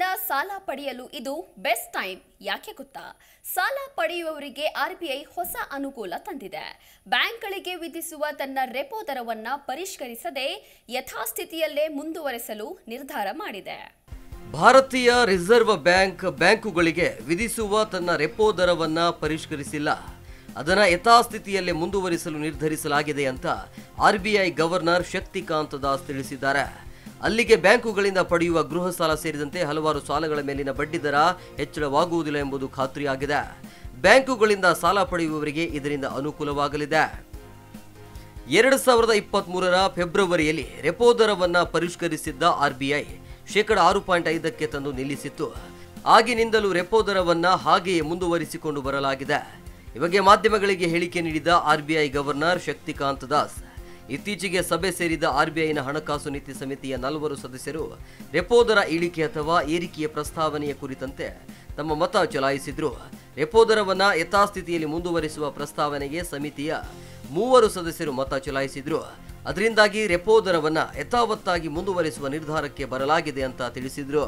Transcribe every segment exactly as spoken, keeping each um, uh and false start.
ಸಾಲ ಪಡೆಯಲು ಇದು ಬೆಸ್ಟ್ ಟೈಮ್. ಯಾಕೆ ಗೊತ್ತಾ? ಸಾಲ ಪಡೆಯುವವರಿಗೆ ಆರ್ಬಿಐ ಹೊಸ ಅನುಕೂಲ ತಂದಿದೆ. ಬ್ಯಾಂಕ್ಗಳಿಗೆ ವಿಧಿಸುವ ತನ್ನ ರೆಪೋ ದರವನ್ನು ಪರಿಷ್ಕರಿಸದೆ ಯಥಾಸ್ಥಿತಿಯಲ್ಲೇ ಮುಂದುವರೆಸಲು ನಿರ್ಧಾರ ಮಾಡಿದೆ. ಭಾರತೀಯ ರಿಸರ್ವ್ ಬ್ಯಾಂಕ್ ಬ್ಯಾಂಕುಗಳಿಗೆ ವಿಧಿಸುವ ತನ್ನ ರೆಪೋ ದರವನ್ನು ಪರಿಷ್ಕರಿಸಿಲ್ಲ. ಅದನ್ನು ಯಥಾಸ್ಥಿತಿಯಲ್ಲೇ ಮುಂದುವರಿಸಲು ನಿರ್ಧರಿಸಲಾಗಿದೆ ಅಂತ ಆರ್ಬಿಐ ಗವರ್ನರ್ ಶಕ್ತಿಕಾಂತ್ ದಾಸ್ ತಿಳಿಸಿದ್ದಾರೆ. ಅಲ್ಲಿಗೆ ಬ್ಯಾಂಕುಗಳಿಂದ ಪಡೆಯುವ ಗೃಹ ಸಾಲ ಸೇರಿದಂತೆ ಹಲವಾರು ಸಾಲಗಳ ಮೇಲಿನ ಬಡ್ಡಿ ದರ ಹೆಚ್ಚಳವಾಗುವುದಿಲ್ಲ ಎಂಬುದು ಖಾತ್ರಿಯಾಗಿದೆ. ಬ್ಯಾಂಕುಗಳಿಂದ ಸಾಲ ಪಡೆಯುವವರಿಗೆ ಇದರಿಂದ ಅನುಕೂಲವಾಗಲಿದೆ. ಎರಡು ಸಾವಿರದ ಇಪ್ಪತ್ತ್ ಮೂರರ ಫೆಬ್ರವರಿಯಲ್ಲಿ ರೆಪೋ ದರವನ್ನು ಪರಿಷ್ಕರಿಸಿದ್ದ ಆರ್ಬಿಐ ಶೇಕಡ ಆರು ಪಾಯಿಂಟ್ ಐದಕ್ಕೆ ತಂದು ನಿಲ್ಲಿಸಿತ್ತು. ಆಗಿನಿಂದಲೂ ರೆಪೋ ದರವನ್ನು ಹಾಗೆಯೇ ಮುಂದುವರಿಸಿಕೊಂಡು ಬರಲಾಗಿದೆ. ಈ ಬಗ್ಗೆ ಮಾಧ್ಯಮಗಳಿಗೆ ಹೇಳಿಕೆ ನೀಡಿದ ಆರ್ಬಿಐ ಗವರ್ನರ್ ಶಕ್ತಿಕಾಂತ್ ದಾಸ್ ಇತ್ತೀಚೆಗೆ ಸಭೆ ಸೇರಿದ ಆರ್ಬಿಐನ ಹಣಕಾಸು ನೀತಿ ಸಮಿತಿಯ ನಾಲ್ವರು ಸದಸ್ಯರು ರೆಪೋ ದರ ಇಳಿಕೆ ಅಥವಾ ಏರಿಕೆಯ ಪ್ರಸ್ತಾವನೆಯ ಕುರಿತಂತೆ ತಮ್ಮ ಮತ ಚಲಾಯಿಸಿದ್ರು. ರೆಪೋ ದರವನ್ನು ಯಥಾಸ್ಥಿತಿಯಲ್ಲಿ ಮುಂದುವರಿಸುವ ಪ್ರಸ್ತಾವನೆಗೆ ಸಮಿತಿಯ ಮೂವರು ಸದಸ್ಯರು ಮತ ಚಲಾಯಿಸಿದ್ರು. ಅದರಿಂದಾಗಿ ರೆಪೋ ದರವನ್ನು ಯಥಾವತ್ತಾಗಿ ಮುಂದುವರಿಸುವ ನಿರ್ಧಾರಕ್ಕೆ ಬರಲಾಗಿದೆ ಅಂತ ತಿಳಿಸಿದ್ರು.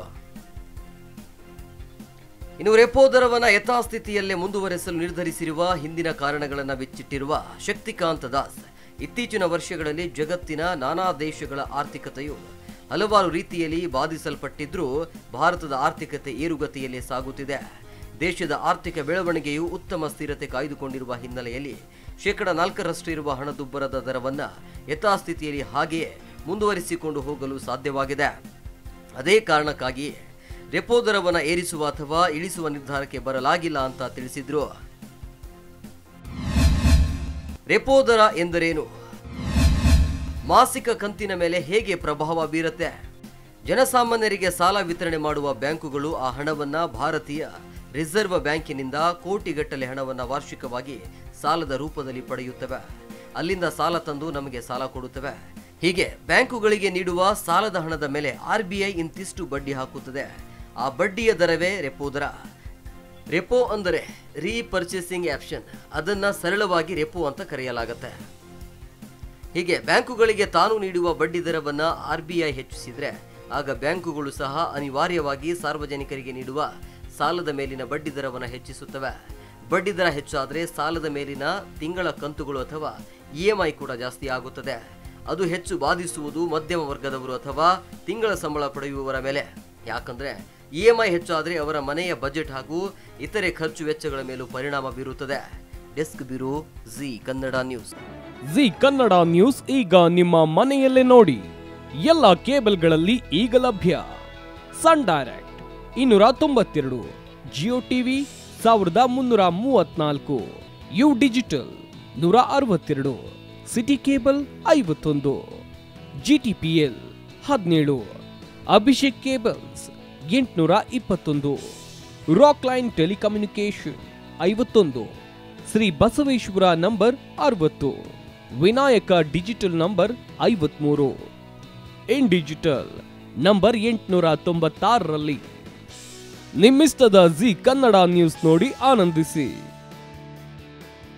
ಇನ್ನು ರೆಪೋ ದರವನ್ನು ಯಥಾಸ್ಥಿತಿಯಲ್ಲೇ ಮುಂದುವರೆಸಲು ನಿರ್ಧರಿಸಿರುವ ಹಿಂದಿನ ಕಾರಣಗಳನ್ನು ಬಿಚ್ಚಿಟ್ಟಿರುವ ಶಕ್ತಿಕಾಂತ್ ದಾಸ್ ಇತ್ತೀಚಿನ ವರ್ಷಗಳಲ್ಲಿ ಜಗತ್ತಿನ ನಾನಾ ದೇಶಗಳ ಆರ್ಥಿಕತೆಯು ಹಲವಾರು ರೀತಿಯಲ್ಲಿ ಬಾಧಿಸಲ್ಪಟ್ಟಿದ್ರೂ ಭಾರತದ ಆರ್ಥಿಕತೆ ಏರುಗತಿಯಲ್ಲೇ ಸಾಗುತ್ತಿದೆ. ದೇಶದ ಆರ್ಥಿಕ ಬೆಳವಣಿಗೆಯು ಉತ್ತಮ ಸ್ಥಿರತೆ ಕಾಯ್ದುಕೊಂಡಿರುವ ಹಿನ್ನೆಲೆಯಲ್ಲಿ ಶೇಕಡ ನಾಲ್ಕರಷ್ಟು ಇರುವ ಹಣದುಬ್ಬರದ ದರವನ್ನು ಯಥಾಸ್ಥಿತಿಯಲ್ಲಿ ಹಾಗೆಯೇ ಮುಂದುವರಿಸಿಕೊಂಡು ಹೋಗಲು ಸಾಧ್ಯವಾಗಿದೆ. ಅದೇ ಕಾರಣಕ್ಕಾಗಿ ರೆಪೋ ದರವನ್ನು ಏರಿಸುವ ಅಥವಾ ಇಳಿಸುವ ನಿರ್ಧಾರಕ್ಕೆ ಬರಲಾಗಿಲ್ಲ ಅಂತ ತಿಳಿಸಿದ್ರು. ರೆಪೋ ದರ ಎಂದರೇನು? ಮಾಸಿಕ ಕಂತಿನ ಮೇಲೆ ಹೇಗೆ ಪ್ರಭಾವ ಬೀರುತ್ತೆ? ಜನಸಾಮಾನ್ಯರಿಗೆ ಸಾಲ ವಿತರಣೆ ಮಾಡುವ ಬ್ಯಾಂಕುಗಳು ಆ ಹಣವನ್ನು ಭಾರತೀಯ ರಿಸರ್ವ್ ಬ್ಯಾಂಕಿನಿಂದ ಕೋಟಿಗಟ್ಟಲೆ ಹಣವನ್ನು ವಾರ್ಷಿಕವಾಗಿ ಸಾಲದ ರೂಪದಲ್ಲಿ ಪಡೆಯುತ್ತವೆ. ಅಲ್ಲಿಂದ ಸಾಲ ತಂದು ನಮಗೆ ಸಾಲ ಕೊಡುತ್ತವೆ. ಹೀಗೆ ಬ್ಯಾಂಕುಗಳಿಗೆ ನೀಡುವ ಸಾಲದ ಹಣದ ಮೇಲೆ ಆರ್ಬಿಐ ಇಂತಿಷ್ಟು ಬಡ್ಡಿ ಹಾಕುತ್ತದೆ. ಆ ಬಡ್ಡಿಯ ದರವೇ ರೆಪೋ ದರ. ರೆಪೋ ಅಂದರೆ ರೀಪರ್ಚೇಸಿಂಗ್ ಆಪ್ಷನ್. ಅದನ್ನ ಸರಳವಾಗಿ ರೆಪೋ ಅಂತ ಕರೆಯಲಾಗುತ್ತೆ. ಹೀಗೆ ಬ್ಯಾಂಕುಗಳಿಗೆ ತಾನು ನೀಡುವ ಬಡ್ಡಿ ದರವನ್ನ ಆರ್ಬಿಐ ಹೆಚ್ಚಿಸಿದ್ರೆ ಆಗ ಬ್ಯಾಂಕುಗಳು ಸಹ ಅನಿವಾರ್ಯವಾಗಿ ಸಾರ್ವಜನಿಕರಿಗೆ ನೀಡುವ ಸಾಲದ ಮೇಲಿನ ಬಡ್ಡಿ ದರವನ್ನು ಹೆಚ್ಚಿಸುತ್ತವೆ. ಬಡ್ಡಿ ದರ ಹೆಚ್ಚಾದರೆ ಸಾಲದ ಮೇಲಿನ ತಿಂಗಳ ಕಂತುಗಳು ಅಥವಾ ಇಎಂಐ ಕೂಡ ಜಾಸ್ತಿ ಆಗುತ್ತದೆ. ಅದು ಹೆಚ್ಚು ಬಾಧಿಸುವುದು ಮಧ್ಯಮ ವರ್ಗದವರು ಅಥವಾ ತಿಂಗಳ ಸಂಬಳ ಪಡೆಯುವವರ ಮೇಲೆ. ಯಾಕಂದ್ರೆ ಇಎಂಐ ಹೆಚ್ಚಾದರೆ ಅವರ ಮನೆಯ ಬಜೆಟ್ ಹಾಗೂ ಇತರೆ ಖರ್ಚು ವೆಚ್ಚಗಳ ಮೇಲೂ ಪರಿಣಾಮ ಬೀರುತ್ತದೆ. Desk bureau, Zee Kannada news. Zee Kannada news ಈಗ ನಿಮ್ಮ ಮನೆಯಲ್ಲೇ ನೋಡಿ. ಎಲ್ಲ ಕೇಬಲ್ಗಳಲ್ಲಿ ಈಗ ಲಭ್ಯ. ಸನ್ ಡೈರೆಕ್ಟ್ ಇನ್ನೂರ ತೊಂಬತ್ತೆರಡು, ಜಿಯೋ ಟಿವಿ ಸಾವಿರದ ಮುನ್ನೂರ ಮೂವತ್ನಾಲ್ಕು, ಯು ಡಿಜಿಟಲ್ ನೂರ ಅರವತ್ತೆರಡು, ಸಿಟಿ ಕೇಬಲ್ ಐವತ್ತೊಂದು, ಜಿಟಿಪಿಎಲ್ ಹದಿನೇಳು, ಅಭಿಷೇಕ್ ಕೇಬಲ್ಸ್ ಎಂಟುನೂರ ಇಪ್ಪತ್ತೊಂದು, ರಾಕ್ ಲೈನ್ ಟೆಲಿಕಮ್ಯುನಿಕೇಶನ್ ಐವತ್ತೊಂದು, ಶ್ರೀ ಬಸವೇಶ್ವರ ನಂಬರ್ ಅರವತ್ತು, ವಿನಾಯಕ ಡಿಜಿಟಲ್ ನಂಬರ್ ಐವತ್ಮೂರು, ಇನ್ ಡಿಜಿಟಲ್ ನಂಬರ್ ಎಂಟುನೂರ ತೊಂಬತ್ತಾರರಲ್ಲಿ. ನಿಮ್ಮಿಸ್ತದ ಜಿ ಕನ್ನಡ ನ್ಯೂಸ್ ನೋಡಿ ಆನಂದಿಸಿ.